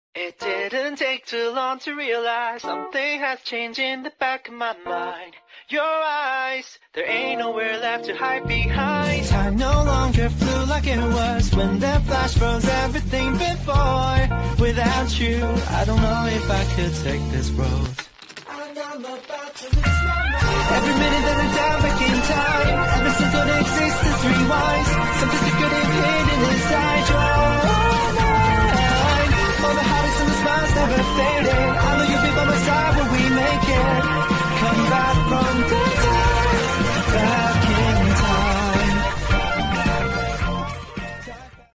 It didn't take too long to realize something has changed in the back of my mind. Your eyes, there ain't nowhere left to hide behind. Time no longer flew like it was when the flash froze everything before. Without you, I don't know if I could take this road. And I'm about to lose my mind. Every minute that I'm down back in time, every single existence rewinds. Something so good and hidden inside your mind. All the heartaches and the smiles never faded.